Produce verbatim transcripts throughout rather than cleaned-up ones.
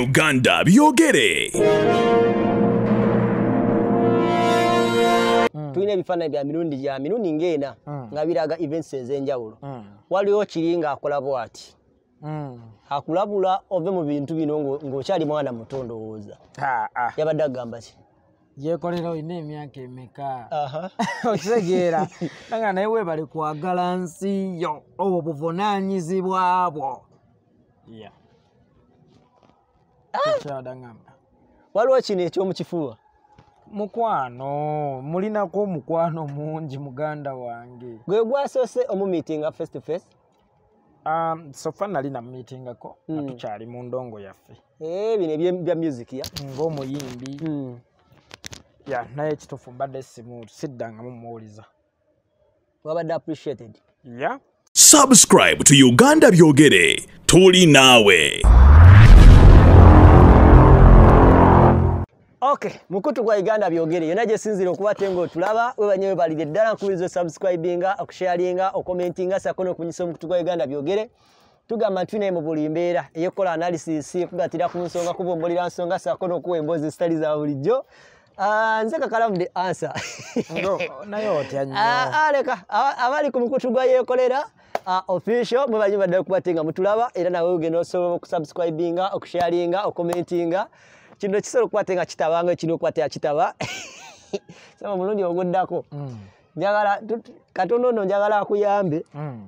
Uganda byogere. Tulina ebifaananyi bya mirundi gya mirundi ng'ena nga biraga events ez'enjawulo. Waliwo kiri ng'akola bw'ati. Akulabula ove mu bintu bino ng'okyali mwana muto ndowooza. Yabadde agamba ki? Yekolela olina emyaka emeka. Okitegeera nanga naye weebale kwagala nsi yo obwo buvunaanyizibwa bwo. Waliwo kino ekyomukifuba? Mukwano, mulinako omukwano mungi muganda wange. Gwe gwasoose omumeetinga face to face? Um, sofa nali na meetingako mm. Atukyali mu ndongo yaffe. Eh, bino bya music ya? Ng'omuyimbi. Mm. Ya, naye kituufu mbadde simu siddanga mumuwuliza. Wabadde appreciated? Yeah. Subscribe to Uganda byogere. Tuli nawe. Okay, mukutu gwa Uganda byogere. Yona gye sinzira okuba tengo tulaba we banyewe balide ddala nkubizo subscribinga, okusharinga, okomentinga sakono kunyisa mukutu gwa Uganda byogere. Tugamba twine mu buli mbeera eyekola analysis kugatira ku nsonga kubombolira nsonga sakono kuwa embozi studies za bulijjo. Ah, nze kakalamu the answer. Ndo nayo otyanyo. Ah, aleka abali ku mukutu gwa Yekolela official mwe banyewe badde kubatenga mutulaba era nawe ugenda osobola okusubscribinga, okusharinga, okomentinga. Kino kisolo kwatenga kitabanga kino kwatya kitaba. Sama mulungi ogoddako. Mm. Njagala katono no njagala akuyambe. Mm.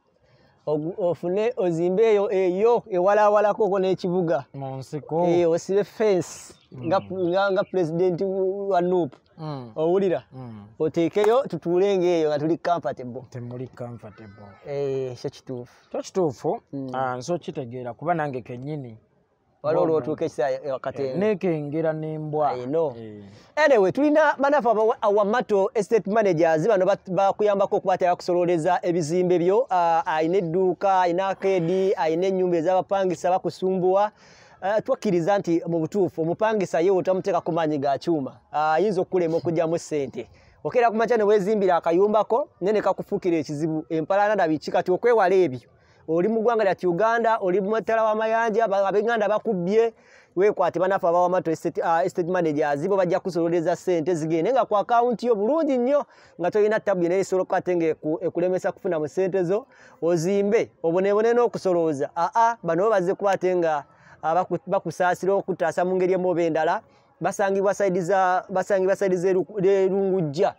Ofune ozimbe eyo eyo ewala wala koko n'ekibuga. Monsiko. Eh osibe fence. Mm. Nga nga, nga president wa N U P. Mm. Owulira. Mm. Otekeyo tutulenge eyo nga tuli comfortable. Temuli comfortable. Eh kyo kituufu. Kyo kituufu. Mm. Ah nso kitegeera kuba nange kennyini. Walo lo tukesa wakati nekengera nembwa. I know. Eh. Anyway, tulina manafa awa mato estate managers bano bakuyambako okukwata kusololeza ebizimbe byo uh, aine edduuka, aine akedi, aine ennyumba ez'abapangisa bakusumbuwa. Uh, twakiriza nti mu butuufu omupangisa ye otamuteka ku maanyi ga kyuma. Ayinza uh, okulema okujjamu ssente. Okera ku macha ne wezimbira akayumbako nene kakufukira ekizibu empalana ndabiki kati okwewala ebyo. Oli mugwanga lya Uganda, oli mutala wa mayanja, abenganda bakubye, wekwate banafa bawa mato estate, uh, estate managers, zibo bajja kusololeza sente zigende nga ku account yo bulungi nnyo, nga toyina tabu ne solo kwatenge ekulemesa kufuna mu sente zo, ozimbe, obonebone n'okusoloza. A a bano baze kwatenga uh, bakusaasira okutaasa mu ngeri emu bendala, basangibwa side za basangibwa side ze Lungujja.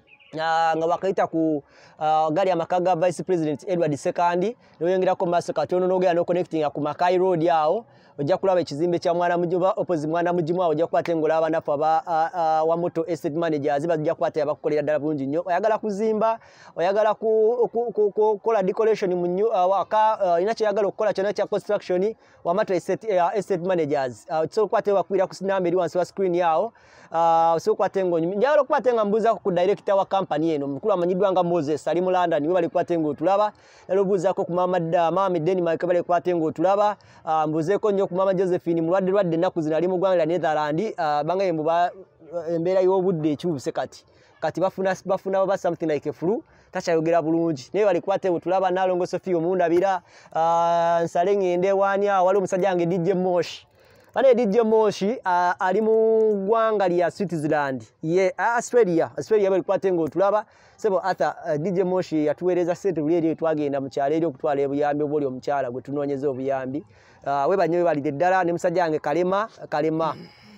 Uh, nga wakaita ku uh, gari amakaga Vice President Edward Sekandi noyongera ko maso katono nogera no connecting ku Makai Road yao ojja kulaba ekizimbe kya mwana mujuba opposite mwana mujimu ojja kwatengola abana fa ba uh, uh, wa moto estate managers bajja kwate abakolera dala bulungi nnyo oyagala kuzimba oyagala ku kola decoration mu nnyo uh, waka uh, inache yagala okukola kyona kya construction wa moto estate, uh, estate managers uh, so kwate bakwira ku sinamba eri wansi wa screen yao uh, so kwatengo njalo kwatenga mbuza ku director wa company eno mukulu amanyidwa nga Moses ali mu London we bali kwatengo tulaba lero buza ko ku mama da mama Denmark bali kwatengo tulaba uh, mbuzeko nnyo ku mama Josephine mulwadde lwadde naku zina ali mu gwanga lya Netherland uh, banga yembu ba embeera y'obudde ekyubuse kati kati bafuna bafuna ba something like a flu tachayogera bulungi naye bali kwatengo tulaba nalongo Sophie omundabira uh, nsale ngende wanya wali omusajja nge D J Moshi Bane D J Moshi uh, ali mu gwanga lya Switzerland ye yeah, Australia Australia bali kwatengo tulaba sebo ata uh, D J Moshi yatuwereza sente buli twagenda mu kyalo eri okutwala ebuyambi obuli omukyala gwe tunonyeza obuyambi uh, we banyewe bali deddala ne musajja nge Kalema Kalema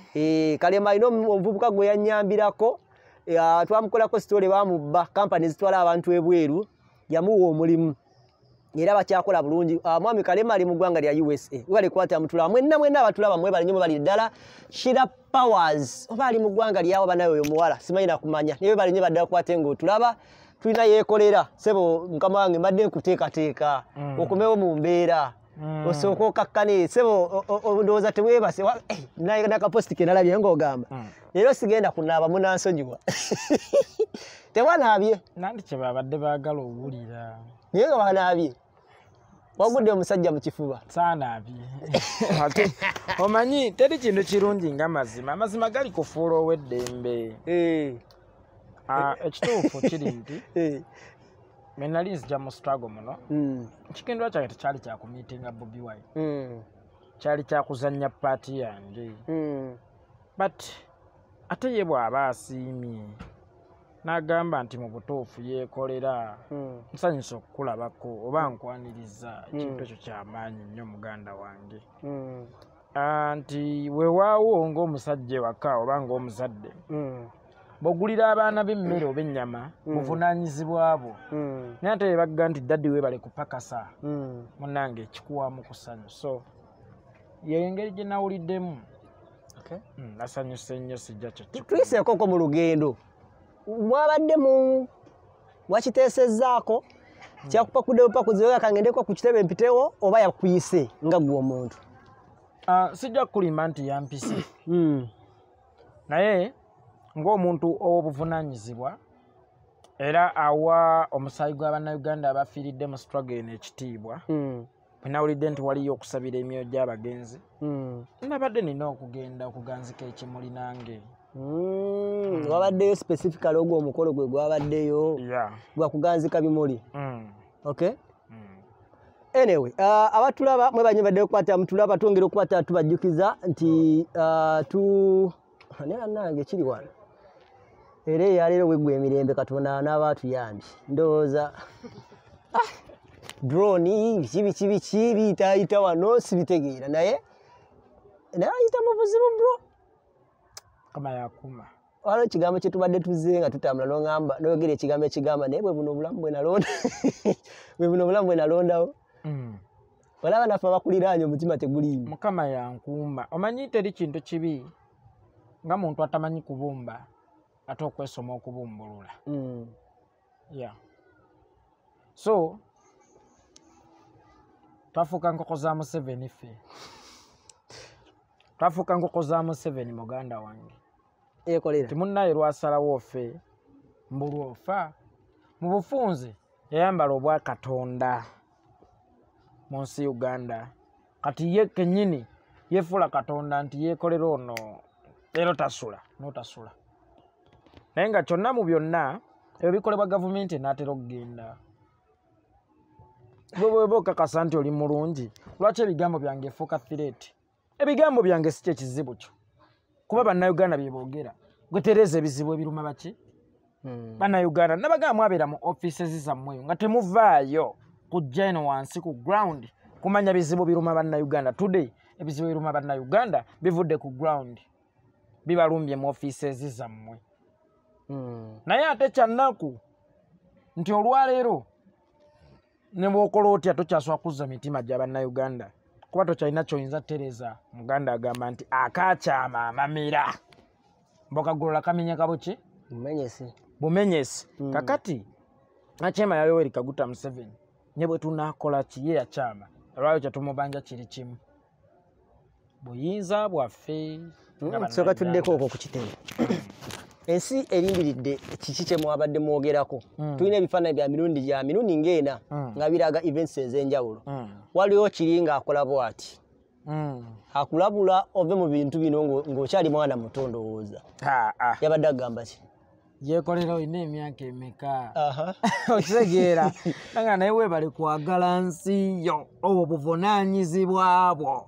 eh Kalema ino omuvubuka gwe yanyambirako uh, twamukolako story bamubba companies twala abantu ebweru yamuwa omulimu era bakyakola bulungi uh, mwami Kalema ali mu gwanga lya U S A wale kwata mutula mwenna mwenna abatulaba mwe bali nyuma bali ddala Shira Powers oba ali mu gwanga lyawo banayo yo muwala simayina kumanya niwe bali nyuma ddala kwatengo tulaba tulina Yekolela sebo mukama wange madde nkuteeka teeka mm. Okumewo mu mbeera mm. Osoko kakkane sebo ndowooza tewebase eh, naye naka post ke nalabye ng'ogamba mm. Lero sigenda kunaaba munansonyiwa tewanaabye nandi kye babadde baagala owulira niye nga banaabye wagudde omusajja mu kifuba sana abi ate omanyi teri kintu kirungi nga mazima amazima gali kufuula ow'eddembe eh ah ekituufu kiri nti eh menali nzija mu struggle muno mm. Chikindwa kyange tekyali kya ku meeting Bobi Wine mm. kyali kyakuzannya paati yange mm. but ate ye bw'aba asiimye n'agamba nti mu butuufu yeekolera mm. nsanyusa okukulabako oba nkwaniriza ekintu ekyo kyamaanyi nnyo muganda wange mm. nti weewaawo ng'omusajja ewaka oba ng'omuzadde mm. bw'ogulira abaana b'emmere oba ennyama buvunaanyizibwa bwo mm. naye ate bagga nti daddi weebale kupakasa mm. munnange ekikuwaamu ku ssanyu so yengeri gye nawuliddemu okay. mm, nasanyuse nnyo sijja kyo tuyiseekoko mu lugendo mwabadde mu wakiteesezzaako kyakupakudde bupakuzi oyo akangendeko ku kitebe mpitewo oba yakuyise nga gwe omuntu uh, sijja kulimba nti yampise mm. naye ng'omuntu ow'obuvunaanyizibwa era awa omusaayi gw'abannayuganda abafiiridde mu struggle eno ekitiibwa mm. bwe nawulidde nti waliyo okusabira emyoyo gy'abagenzi mm. nabadde nina okugenda okuganzika ekimuli nange mm. wabaddeyo specifically ogwo omukolo gwe gwabaddeyo yeah. gwakuganzika bimuli mm. okay mm. anyway uh, abatulaba mwebanye badde okukwata mutulaba twongera okukwata tubajjukiza nti uh, tu nera nange kiri wano era eyaleero wegwa emirembe katonda n'abaatuyambye ndowooza drone biki biki biki biyitaayita wano sibitegeera naye naye ayita mu buzibu bro kama yakuma waliwo ekigambo kye tubadde tuzze nga tutambula n'oŋŋamba n'oyogera ekigambo ekigamba naye bwe buno obulamu bwe nalonda bwe buno obulamu bwe nalondawo mm. olaba naffe abakuliraanye omutima teguliimu mukama yankuuma omanyi teri kintu kibi nga muntu atamanyi kubumba ate okwesoma okubumbulula mm. yeah. so twafuuka nkoko za Museveni ffe twafuuka nkoko za Museveni muganda wange Yekolela timunnaye lwasalawo ffe mbulwofa mu bufunze yayambala obwa Katonda mu nsi Uganda kati ye kennyini yefuula Katonda nti yeekolera ono leero tasula n'otasula naye nga kyonna mu byonna ebyo bikolebwa gavumenti enaatera okugenda bwe bweba okakasa nti oli mulungi lwaki ebigambo byange efuuka threat ebigambo byange si kyekizibu kyo kuba bannayuganda bye boogera gwe tereeza ebizibu ebiruma baki mm. bannayuganda nabagamba mwabeera mu offices zammweyo nga temuvaayo kujja eno wansi ku ground kumanya bizibu biruma bannayuganda today ebizibu biruma bannayuganda bivudde ku ground bibalumbye mu offices zammwe mm. naye ate kyannaku nti olwaleero ne bw'okola otya tokyasobola kuzza mitima gya bannayuganda kuba tokyalina kyoyinza tereza muganda agamba nti akaakyama amamira mbokagolola kamenya kabuki bumenyesi bumenyesi mm. kakati nakyema Yoweri Kaguta Museveni nye bwe tunaakola ki ye yakyama olwayo kyetumubanja kiri kimu buyinza bwaffe mm. soka tuddeko okwo ku kitebe ensi erindiridde kiki kye mwabadde mwogerako mm. tulina ebifaananyi bya mirundi gya mirundi ng'ena mm. nga biraga events ez'enjawulo mm. waliwo kiri ng'akola bw'ati mm. akulabula ove mu bintu bino ng'okyali mwana muto ndowooza yabadde agamba ki yeekolera olina emyaka emeka okitegeera nanga naye weebale kwagala nsi yo obwo buvunaanyizibwa bwo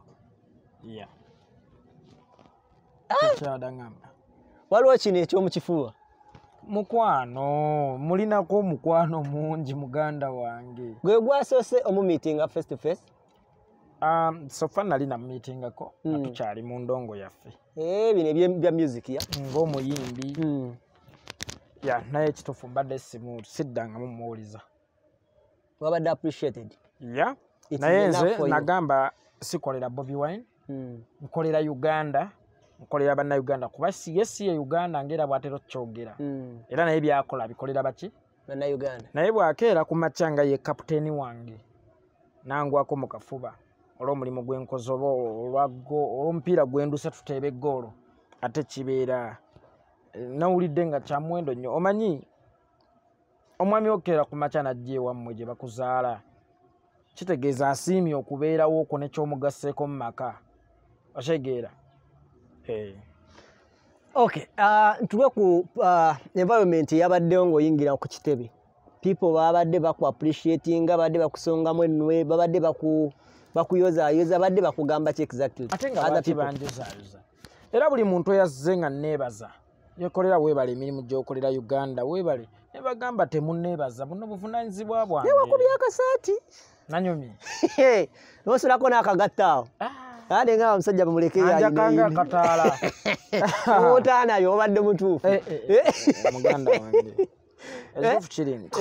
kyadagamba waliwo kino ekyomukifuba mukwano mulinako omukwano mungi muganda wange gwe gwasoose omumeetinga face to face um, sofa nali namumeetingako mm. tukyali mu ndongo yaffe e, bino bya music ya ng'omuyimbi mm. ya naye ekituufu mbadde simu siddangamu muwuliza wabadde appreciated ya naye nze nagamba sikolera Bobi Wine mm. nkolera Uganda nkolera bannayuganda kuba siye siye Uganda ngera bwatero kyogera mm. era naye byakola bikolera baki bannayuganda naye bwakeera ku makyanga ye kapiteeni wange nangwako mu kafuba olw'omulimu gwenkoze oba olw'omupiira gwenduse tuteeba eggoolo ate kibeera nawulidde nga kyamuwendo nnyo omanyi omwami okeera ku makya najja ewammwe gye bakuzaala kitegeeza asiimye okubeerawo okwo nekyomugaseeko mu maka otegeera Hey. Okay, uh, tuwe ku uh, environment yabaddeyo ng'oyingira ku kitebe. People babadde baku appreciating, babadde bakusongamu ennwe, babadde baku bakuyoza yoza badde bakugamba ki exactly ate nga bati banjozaayoza era buli muntu eyazze nga neebaza yekolera weebale emirimu gy'okolera Uganda weebale ne bagamba temunneebaza buno buvunaanyizibwa bwange newakubya akasaati nanyumye nosulako n'akagattaawo ate nga omusajja bamuleke yaanjakanga akataala otaanayo obadde mutuufu muganda wange ekituufu kiri nti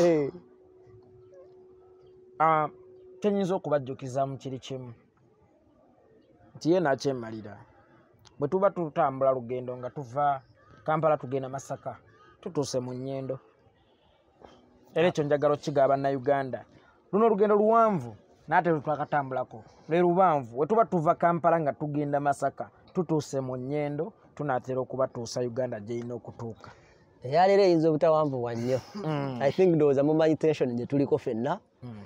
kyenyinza okubajjukizaamu kiri kimu nti ye nakyemmalira bwe tuba tutambula lugendo nga tuva Kampala tugenda Masaka tutuuse mu nnyendo era ekyo njagala okigaba Bannayuganda luno olugendo luwanvu naate lwe twakatambulako lwe lubanvu we tuba tuva Kampala nga tugenda Masaka tutuuse mu nnyendo tunaatera okubatuusa Uganda gy'erina okutuuka eyaleero eyinza obutawanvu wa nnyo I think ndowooza mumanyi tension gye tuliko ffenna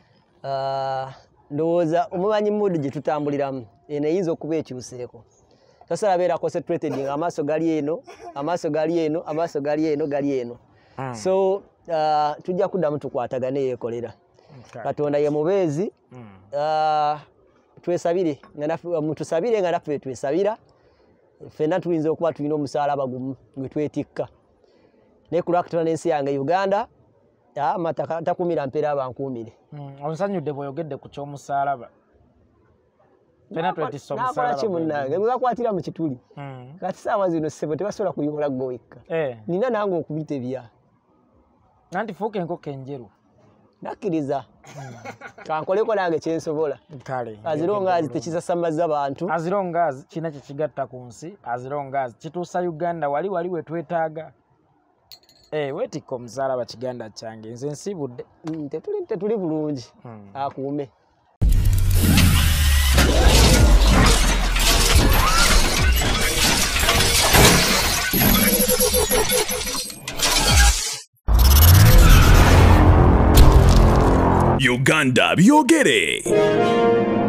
ndowooza omumanyi mood gye tutambuliramu eno eyinza okuba ekyuseeko tasala beera concentrated nga amaaso gali eno amaaso gali eno amaaso gali eno gali eno so tujja kuddamu tukwatagane yeekolera Katonda ye mubeezi twesabire mutusabire nga naffe twesabira ffenna tuyinza okuba tulina omusaalaba gumu gwe twetikka naye ku lwakutona n'ensi yange Uganda amata takumira mpeera abankuumire onsanyudde bw'oyogedde ku ky'omusaalaba ffenna twetisse omusaalaba nakola ki munnange bwe bakwatira mu kituli kati saawa zino ssebo tebasobola kuyobola gwe wekka nina nange okubitebya nanti fuuka enkoko enjeru nakkiriza kankoleko nange kyensobola azirongaazi tekisasamaza bantu azirongaazi kina kyekigatta ku nsi azirongaazi kituusa Uganda wali wali we twetaaga weetikka omusaalaba kiganda kyange nze nsibudde tetuli bulungi akuume Uganda byogere.